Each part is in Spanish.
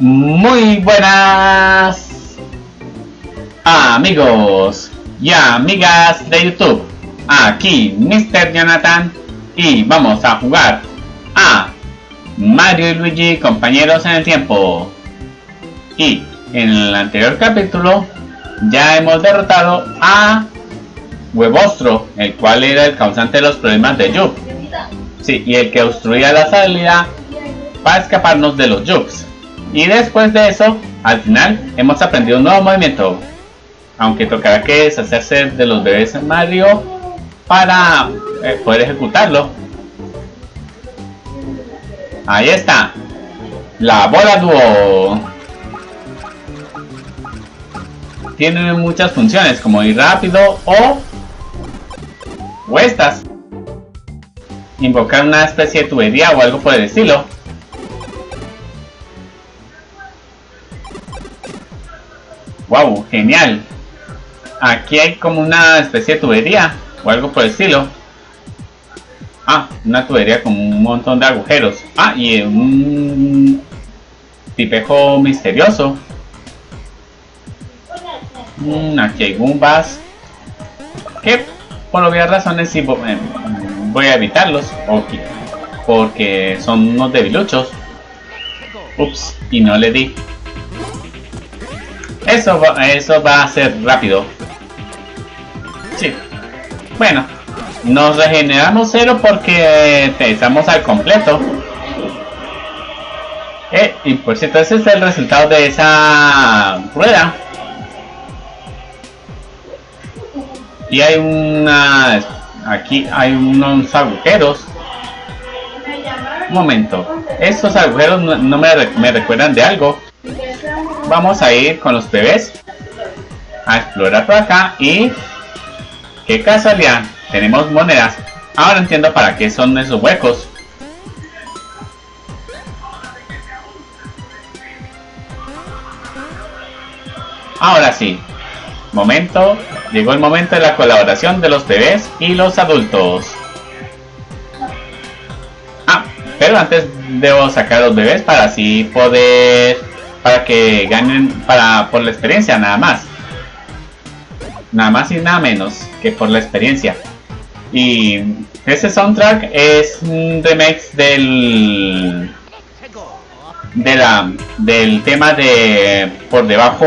Muy buenas amigos y amigas de YouTube. Aquí Mr. Jonathan y vamos a jugar a Mario y Luigi Compañeros en el Tiempo. Y en el anterior capítulo ya hemos derrotado a Huevostro, el cual era el causante de los problemas de Yup. Sí, y el que obstruía la salida para escaparnos de los Yups. Y después de eso, al final, hemos aprendido un nuevo movimiento. Aunque tocará que deshacerse de los bebés en Mario para poder ejecutarlo. Ahí está. La bola dúo. Tiene muchas funciones, como ir rápido o estas. Invocar una especie de tubería o algo por el estilo. Wow, genial. Aquí hay como una especie de tubería o algo por el estilo. Ah, una tubería con un montón de agujeros. Ah, y un tipejo misterioso. Aquí hay Goombas que por obvias razones sí voy a evitarlos porque son unos debiluchos. Ups, y no le di. Eso va a ser rápido. Sí. Bueno, nos regeneramos 0 porque estamos al completo. Y por cierto, ese es el resultado de esa rueda. Y hay aquí hay unos agujeros. Un momento. Estos agujeros no me recuerdan de algo. Vamos a ir con los bebés a explorar por acá y qué casualidad, tenemos monedas. Ahora entiendo para qué son esos huecos. Ahora sí, llegó el momento de la colaboración de los bebés y los adultos. Pero antes debo sacar a los bebés para así para que ganen por la experiencia, nada más y nada menos que por la experiencia. Y ese soundtrack es un remix del tema de por debajo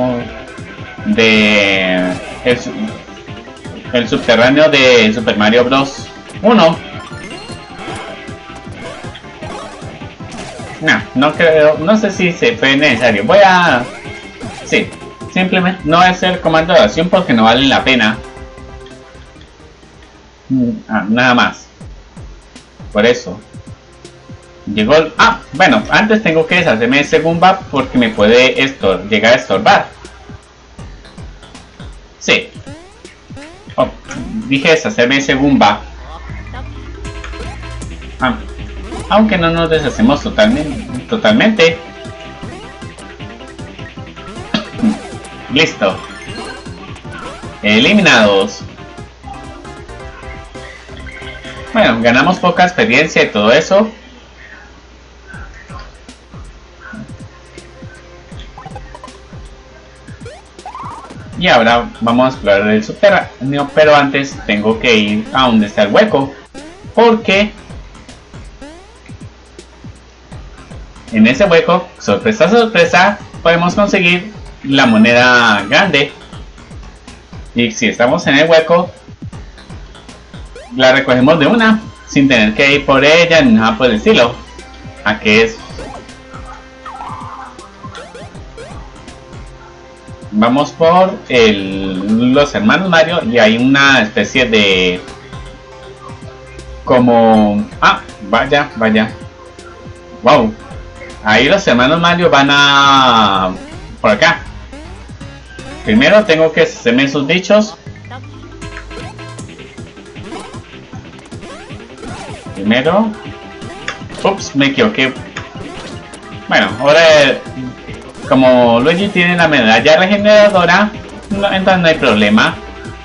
de el subterráneo de Super Mario Bros. 1. No creo, no sé si se fue necesario. Sí, simplemente no es el comando de acción porque no vale la pena. Nada más. Por eso. Llegó bueno, antes tengo que deshacerme de ese Goomba porque me puede llegar a estorbar. Sí. Dije deshacerme de ese Goomba. Aunque no nos deshacemos totalmente. Listo. Eliminados. Bueno, ganamos poca experiencia y todo eso. Y ahora vamos a explorar el subterráneo, pero antes tengo que ir a donde está el hueco. Porque en ese hueco, sorpresa sorpresa, podemos conseguir la moneda grande. Y si estamos en el hueco, la recogemos de una, sin tener que ir por ella ni nada por el estilo. Aquí es. Vamos por los hermanos Mario y hay una especie de como vaya. Wow. Ahí los hermanos Mario van por acá. Primero tengo que hacerme sus bichos. Ups, me equivoqué. Bueno, ahora como Luigi tiene la medalla regeneradora, entonces no hay problema.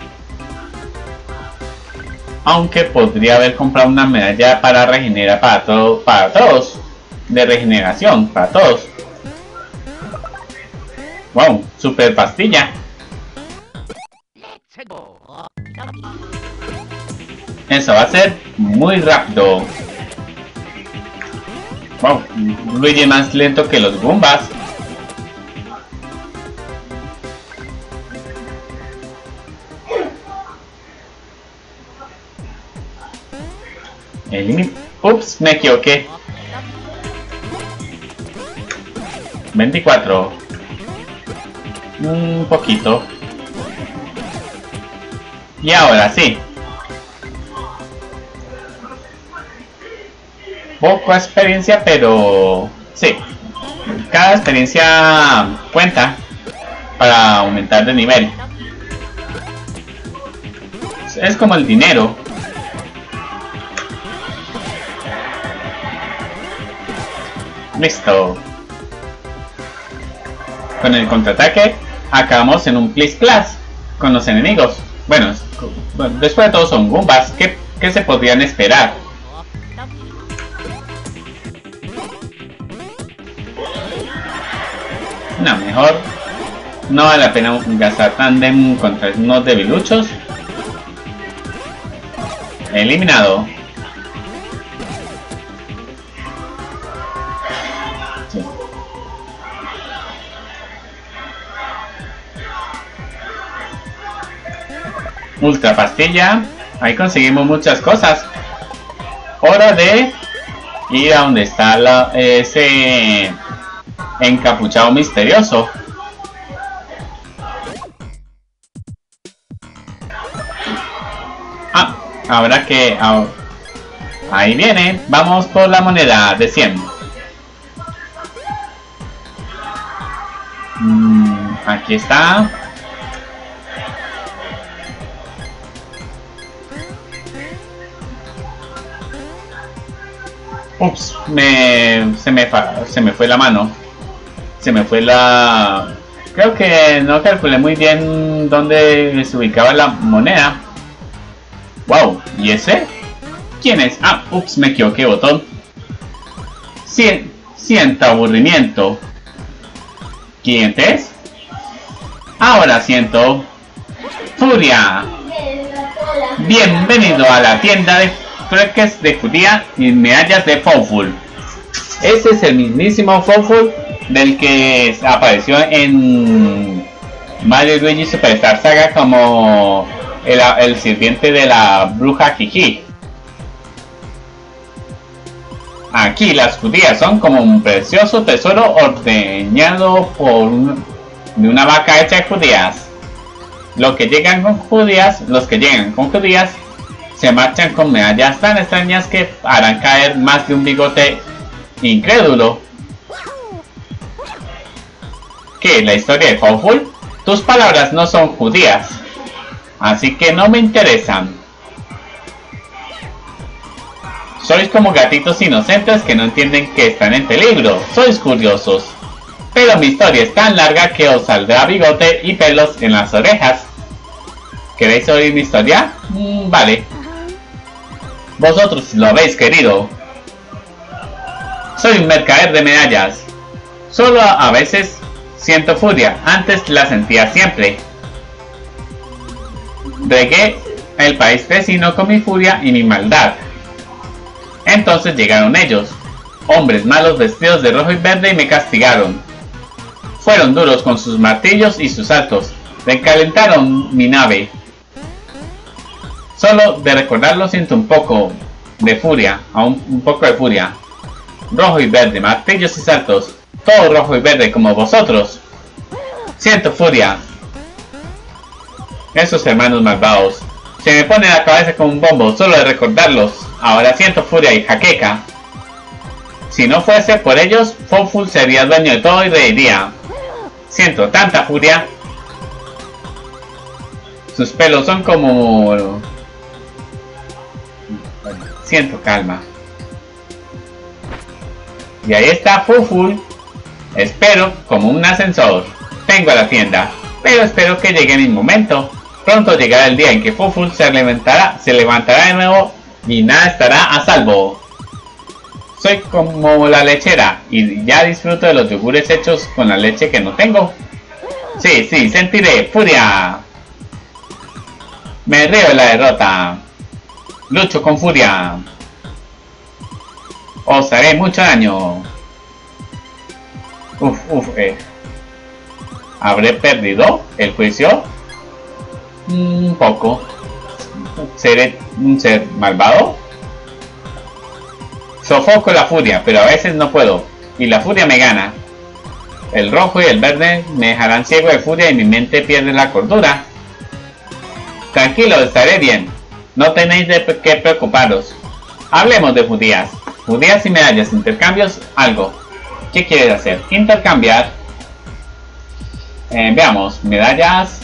Aunque podría haber comprado una medalla para regenerar para todos. De regeneración para todos. Wow, super pastilla. Eso va a ser muy rápido. Wow, Luigi más lento que los Goombas. Ups, me equivoqué. 24. Un poquito. Y ahora sí. Poca experiencia, pero sí. Cada experiencia cuenta para aumentar de nivel. Es como el dinero. Listo. Con el contraataque acabamos en un Plis Plas con los enemigos. Bueno, después de todo son Goombas. ¿Qué se podrían esperar? No, mejor no vale la pena gastar tandem contra unos debiluchos. Eliminado. Sí. Ultra pastilla. Ahí conseguimos muchas cosas. Hora de ir a donde está ese encapuchado misterioso. Ah, ahora que... ahí viene. Vamos por la moneda de 100. Aquí está. Ups, se me fue la mano. Se me fue la... Creo que no calculé muy bien dónde se ubicaba la moneda. Wow, ¿y ese? ¿Quién es? Ah, ups, me equivoqué, botón. Siento aburrimiento. ¿Quién es? Ahora siento furia. Bienvenido a la tienda de trueques de judía y medallas de Fawful. Ese es el mismísimo Fawful del que apareció en Mario y Luigi Superstar Saga como el sirviente de la bruja Jiji. Aquí las judías son como un precioso tesoro ordeñado de una vaca hecha de judías. Los que llegan con judías se marchan con medallas tan extrañas que harán caer más de un bigote incrédulo. ¿Qué? ¿La historia de Fawful? Tus palabras no son judías, así que no me interesan. Sois como gatitos inocentes que no entienden que están en peligro. Sois curiosos. Pero mi historia es tan larga que os saldrá bigote y pelos en las orejas. ¿Queréis oír mi historia? Vale. Vosotros lo habéis querido. Soy un mercader de medallas. Solo a veces siento furia. Antes la sentía siempre. Regué el país vecino con mi furia y mi maldad. Entonces llegaron ellos, hombres malos vestidos de rojo y verde, y me castigaron. Fueron duros con sus martillos y sus saltos. Recalentaron mi nave. Solo de recordarlo siento un poco de furia, un poco de furia. Rojo y verde, martillos y saltos. Todo rojo y verde como vosotros. Siento furia. Esos hermanos malvados. Se me pone la cabeza como un bombo solo de recordarlos. Ahora siento furia y jaqueca. Si no fuese por ellos, Fawful sería dueño de todo y reiría. Siento tanta furia. Sus pelos son como... Siento calma. Y ahí está Fawful. Espero como un ascensor. Vengo a la tienda, pero espero que llegue mi momento. Pronto llegará el día en que Fawful se levantará de nuevo y nada estará a salvo. Soy como la lechera y ya disfruto de los yogures hechos con la leche que no tengo. Sí, sí, sentiré furia. Me río de la derrota. Lucho con furia. Os haré mucho daño. ¿Habré perdido el juicio? Un poco. ¿Seré un ser malvado? Sofoco la furia, pero a veces no puedo. Y la furia me gana. El rojo y el verde me dejarán ciego de furia y mi mente pierde la cordura. Tranquilo, estaré bien. No tenéis de qué preocuparos. Hablemos de judías. Judías y medallas, intercambios, algo. ¿Qué quieres hacer? Intercambiar. Veamos, medallas.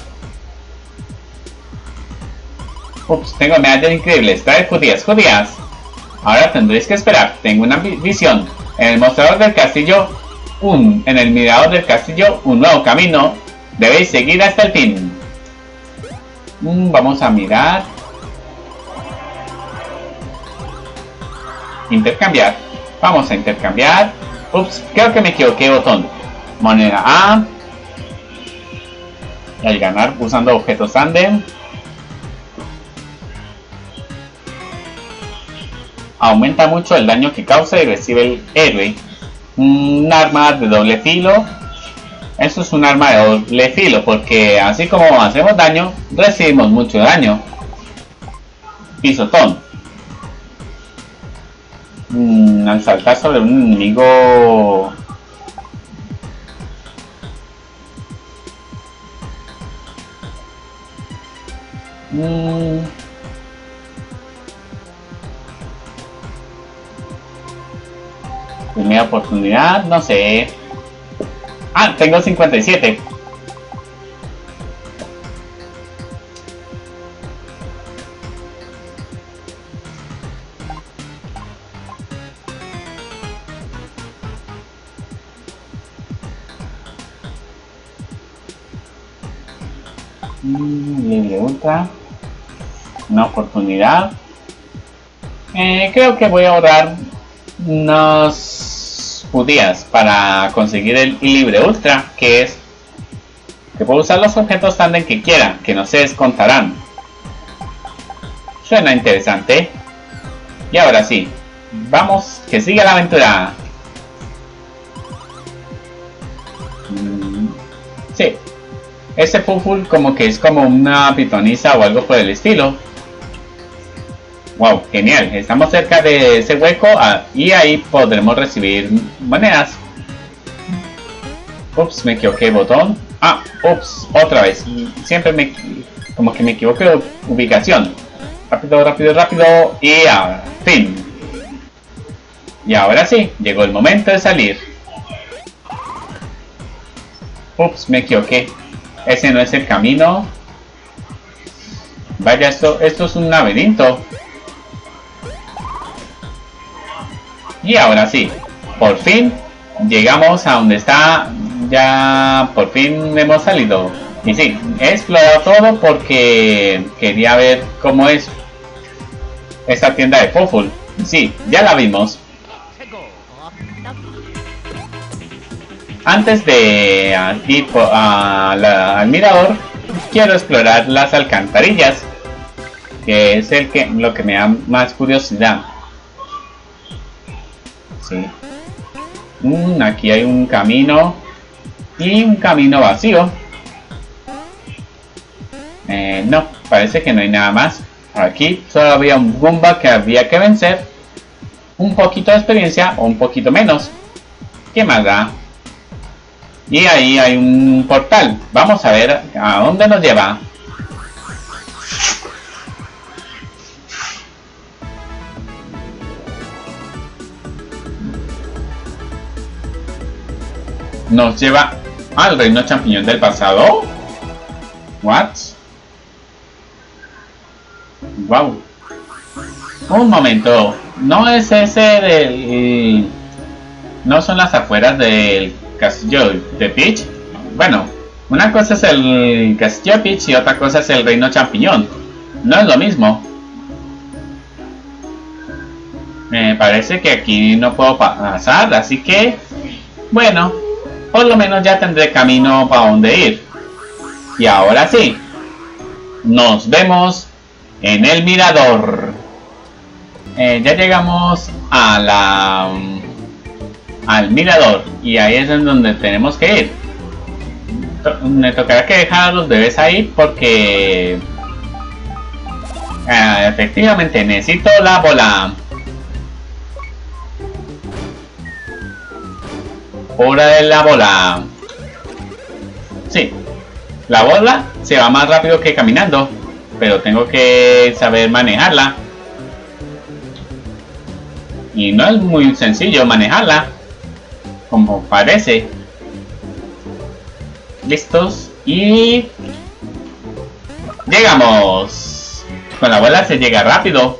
Ups, tengo medallas increíbles. Trae judías, judías. Ahora tendréis que esperar. Tengo una visión. En el mostrador del castillo, en el mirador del castillo, un nuevo camino. Debéis seguir hasta el fin. Vamos a mirar. Intercambiar. Vamos a intercambiar. Ups, creo que me equivoqué, botón. Moneda A. El ganar usando objetos tandem. Aumenta mucho el daño que causa y recibe el héroe. Un arma de doble filo. Eso es un arma de doble filo porque así como hacemos daño, recibimos mucho daño. Pisotón. Al saltar sobre un enemigo... Primera oportunidad, no sé. Ah, tengo 57. Libre ultra. Una oportunidad. Creo que voy a ahorrar unos judías para conseguir el libre ultra, que es que puedo usar los objetos tandem que quiera, que no se descontarán. Suena interesante. Y ahora sí, vamos, que siga la aventura. Sí, ese Fuful como que es como una pitoniza o algo por el estilo. Wow, genial, estamos cerca de ese hueco y ahí podremos recibir monedas. Ups, me equivoqué, botón. Ah, ups, otra vez. Siempre como que me equivoco de ubicación. Rápido, rápido, rápido. Y ahora, fin. Y ahora sí, llegó el momento de salir. Ups, me equivoqué. Ese no es el camino. Vaya, esto es un laberinto. Y ahora sí, por fin llegamos a donde está, ya por fin hemos salido. Y sí, he explorado todo porque quería ver cómo es esta tienda de Fuful. Sí, ya la vimos. Antes de ir al mirador, quiero explorar las alcantarillas, que es lo que me da más curiosidad. Sí. Aquí hay un camino y un camino vacío. No, parece que no hay nada más. Aquí solo había un Goomba que había que vencer. Un poquito de experiencia o un poquito menos. ¿Qué más da? Y ahí hay un portal. Vamos a ver a dónde nos lleva. Nos lleva al reino champiñón del pasado. What? Wow. Un momento. No es ese del... No son las afueras del castillo de Peach. Bueno, una cosa es el castillo de Peach y otra cosa es el reino champiñón. No es lo mismo. Me parece que aquí no puedo pasar, así que... Bueno, por lo menos ya tendré camino para donde ir. Y ahora sí, nos vemos en el mirador. Ya llegamos a al mirador y ahí es en donde tenemos que ir. Me tocará que dejar a los bebés ahí porque efectivamente necesito la bola. Hora de la bola. Sí, la bola se va más rápido que caminando, pero tengo que saber manejarla. Y no es muy sencillo manejarla, como parece. Listos y llegamos. Con la bola se llega rápido.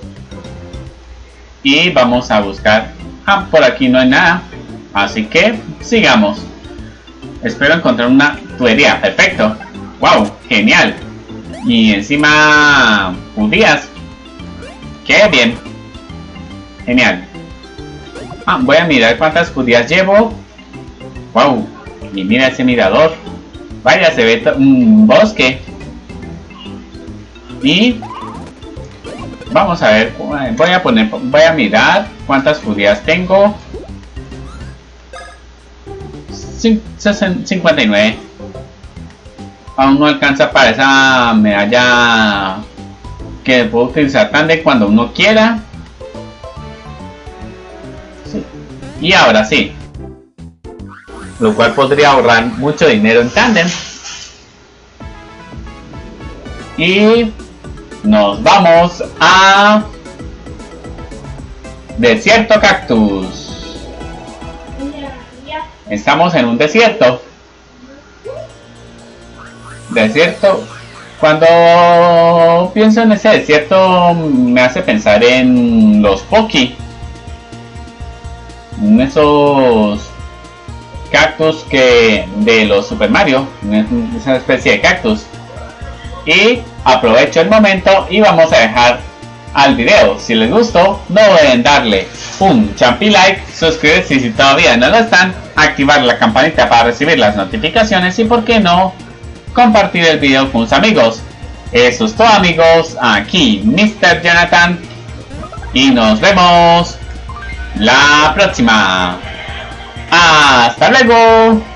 Y vamos a buscar. Por aquí no hay nada, así que sigamos. Espero encontrar una tubería. Perfecto. Wow, genial. Y encima judías. Qué bien. Genial. Voy a mirar cuántas judías llevo. Wow. Y mira ese mirador. Vaya, se ve un bosque. Y vamos a ver. Voy a mirar cuántas judías tengo. 59. Aún no alcanza para esa medalla que puedo utilizar tan de cuando uno quiera. Sí. Y ahora sí, lo cual podría ahorrar mucho dinero en tándem. Y nos vamos a Desierto Cactus. Estamos en un desierto. Desierto. Cuando pienso en ese desierto me hace pensar en los Poki. En esos cactus que de los Super Mario. Esa especie de cactus. Y aprovecho el momento y vamos a dejar al video. Si les gustó, no deben darle un champi like, suscribirse si todavía no lo están, activar la campanita para recibir las notificaciones y por qué no, compartir el video con sus amigos. Eso es todo, amigos. Aquí Mr. Jonathan y nos vemos la próxima. Hasta luego.